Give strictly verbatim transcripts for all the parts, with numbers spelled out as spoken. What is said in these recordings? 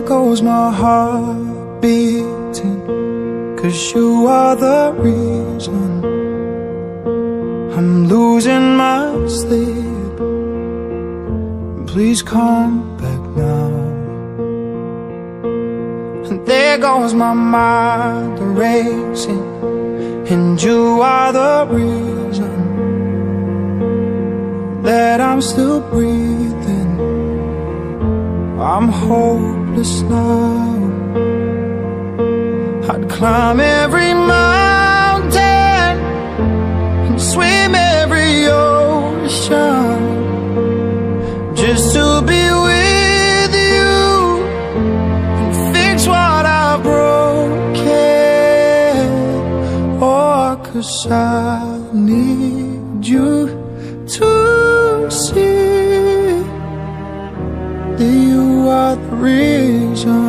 goes my heart beating, 'cause you are the reason I'm losing my sleep. Please come back now. And there goes my mind racing, and you are the reason that I'm still breathing. I'm hopeless now. I'd climb every mountain and swim every ocean just to be with you and fix what I've broken. Oh, 'cause I need you to see that you are the reason.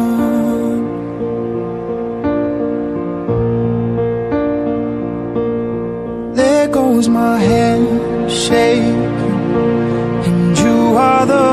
There goes my head shaking, and you are the